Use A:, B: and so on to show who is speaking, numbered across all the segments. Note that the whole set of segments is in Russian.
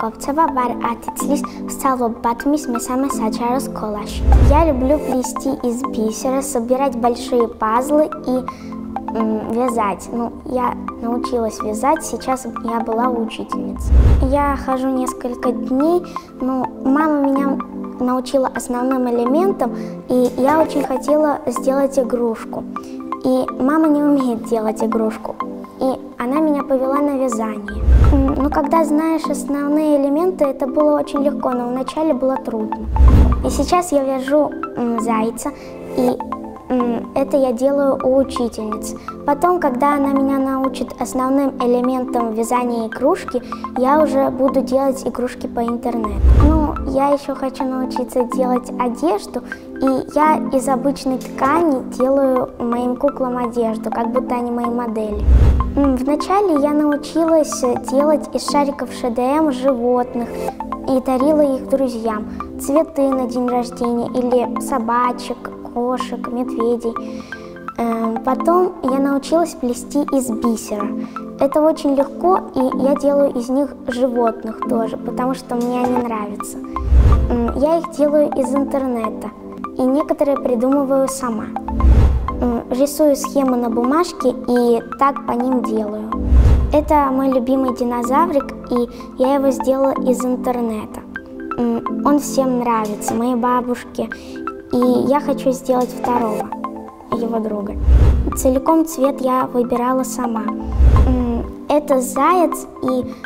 A: Яковцева, вар атицлис стало Батмис месаме саджара сколаш. Я люблю плести из бисера, собирать большие пазлы и вязать. Я научилась вязать, сейчас я была учительницей. Я хожу несколько дней, но мама меня научила основным элементам, и я очень хотела сделать игрушку. И мама не умеет делать игрушку, и она меня повела на вязание. Когда знаешь основные элементы, это было очень легко, но вначале было трудно. И сейчас я вяжу зайца, и это я делаю у учительницы. Потом, когда она меня научит основным элементам вязания игрушки, я уже буду делать игрушки по интернету. Я еще хочу научиться делать одежду, и я из обычной ткани делаю моим куклам одежду, как будто они мои модели. Вначале я научилась делать из шариков ШДМ животных и дарила их друзьям. Цветы на день рождения или собачек, кошек, медведей. Потом я научилась плести из бисера. Это очень легко, и я делаю из них животных тоже, потому что мне они нравятся. Я их делаю из интернета, и некоторые придумываю сама. Рисую схемы на бумажке и так по ним делаю. Это мой любимый динозаврик, и я его сделала из интернета. Он всем нравится, моей бабушке, и я хочу сделать второго, его друга. Целиком цвет я выбирала сама. Это заяц, и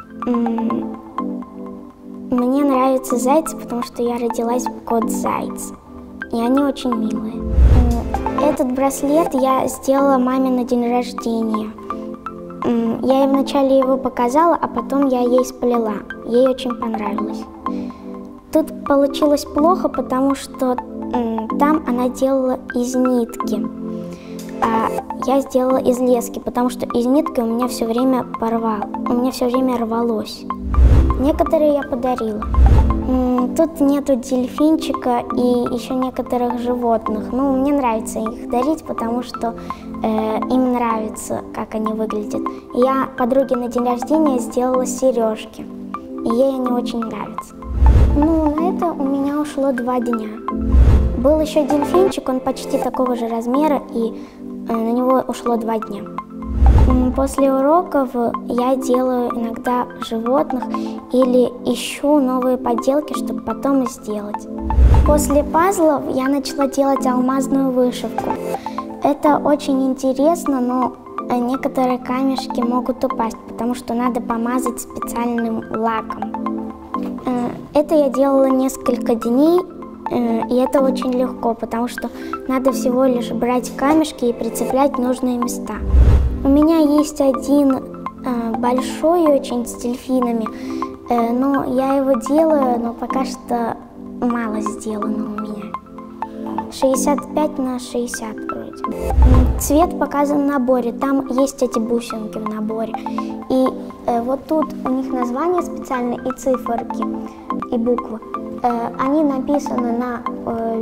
A: мне нравятся зайцы, потому что я родилась в год зайца, и они очень милые. Этот браслет я сделала маме на день рождения. Я ей вначале его показала, а потом я ей сплела. Ей очень понравилось. Тут получилось плохо, потому что там она делала из нитки, а я сделала из лески, потому что из нитки у меня все время рвалось. Некоторые я подарила. Тут нету дельфинчика и еще некоторых животных. Мне нравится их дарить, потому что им нравится, как они выглядят. Я подруге на день рождения сделала сережки, и ей они очень нравятся. На это у меня ушло 2 дня. Был еще дельфинчик, он почти такого же размера, и на него ушло 2 дня. После уроков я делаю иногда животных или ищу новые поделки, чтобы потом сделать. После пазлов я начала делать алмазную вышивку. Это очень интересно, но некоторые камешки могут упасть, потому что надо помазать специальным лаком. Это я делала несколько дней, и это очень легко, потому что надо всего лишь брать камешки и прицеплять нужные места. У меня есть один большой очень с дельфинами, но я его делаю, но пока что мало сделано у меня. 65 на 60 вроде. Цвет показан в наборе, там есть эти бусинки в наборе. И вот тут у них название специальное и циферки, и буквы. Они написаны на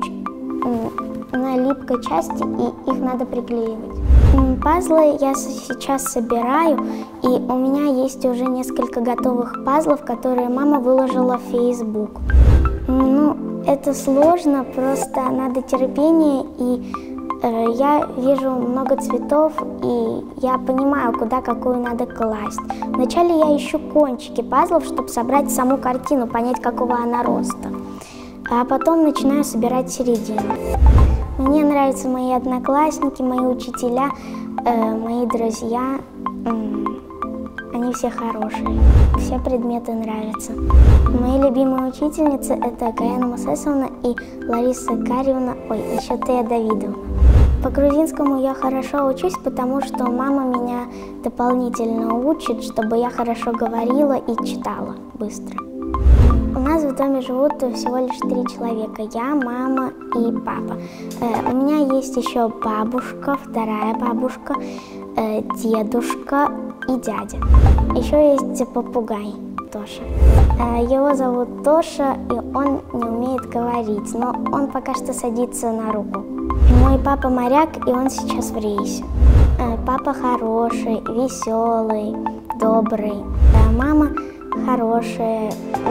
A: липкой части, и их надо приклеивать. Пазлы я сейчас собираю, и у меня есть уже несколько готовых пазлов, которые мама выложила в Facebook. Это сложно, просто надо терпение, и я вижу много цветов, и я понимаю, куда какую надо класть. Вначале я ищу кончики пазлов, чтобы собрать саму картину, понять, какого она роста. А потом начинаю собирать середину. Мне нравятся мои одноклассники, мои учителя, мои друзья. Они все хорошие, все предметы нравятся. Мои любимые учительницы — это Гаэна Мусесовна и Лариса Гарьевна, еще Тея Давидовна. По грузинскому я хорошо учусь, потому что мама меня дополнительно учит, чтобы я хорошо говорила и читала быстро. У нас в доме живут всего лишь 3 человека: я, мама и папа. У меня есть еще бабушка, вторая бабушка, дедушка и дядя. Еще есть попугай Тоша. Его зовут Тоша, и он не умеет говорить, но он пока что садится на руку. Мой папа моряк, и он сейчас в рейсе. Папа хороший, веселый, добрый. Мама хорошее,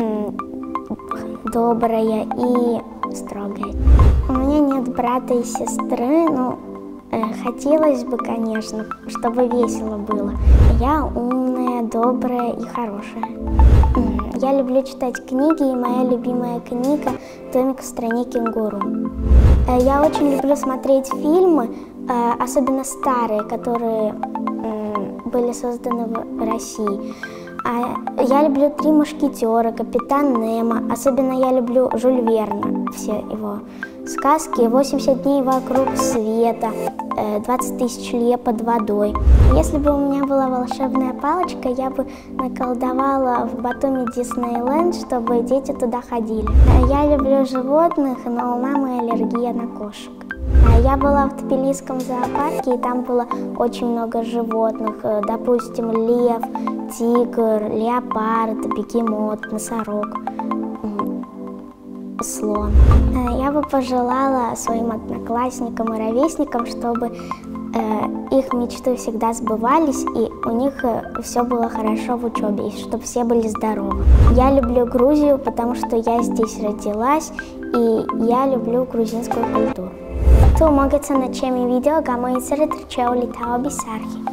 A: доброе и строгое. У меня нет брата и сестры, но хотелось бы, конечно, чтобы весело было. Я умная, добрая и хорошая. Я люблю читать книги, и моя любимая книга «Домик в стране кенгуру». Я очень люблю смотреть фильмы, особенно старые, которые были созданы в России. Я люблю «Три мушкетера», «Капитан Немо», особенно я люблю Жюль Верна, все его сказки, «80 дней вокруг света», «20 тысяч лет под водой». Если бы у меня была волшебная палочка, я бы наколдовала в Батуми Диснейленд, чтобы дети туда ходили. Я люблю животных, но у мамы аллергия на кошек. Я была в Тбилисском зоопарке, и там было очень много животных. Допустим, лев, тигр, леопард, бегемот, носорог, слон. Я бы пожелала своим одноклассникам и ровесникам, чтобы их мечты всегда сбывались, и у них все было хорошо в учебе, и чтобы все были здоровы. Я люблю Грузию, потому что я здесь родилась, и я люблю грузинскую культуру. Tu mogę na ciemię wideo, gamo i cery trčeo litao bisarchi.